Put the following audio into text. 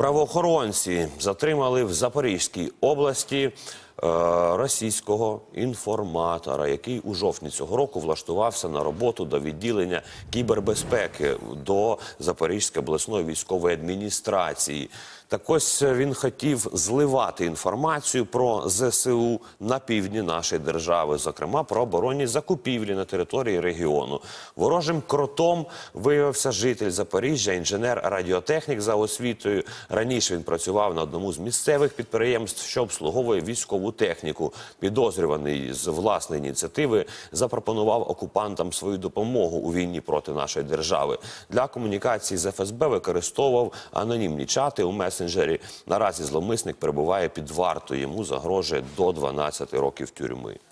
Правоохоронці затримали в Запорізькій області російського інформатора, який у жовтні цього року влаштувався на роботу до відділення кібербезпеки до Запорізької обласної військової адміністрації. Так ось він хотів зливати інформацію про ЗСУ на півдні нашої держави, зокрема про оборонні закупівлі на території регіону. Ворожим кротом виявився житель Запоріжжя, інженер-радіотехнік за освітою. Раніше він працював на одному з місцевих підприємств, що обслуговує військову техніку. Підозрюваний з власної ініціативи запропонував окупантам свою допомогу у війні проти нашої держави. Для комунікації з ФСБ використовував анонімні чати у месенджері. Наразі зловмисник перебуває під вартою. Йому загрожує до 12 років тюрми.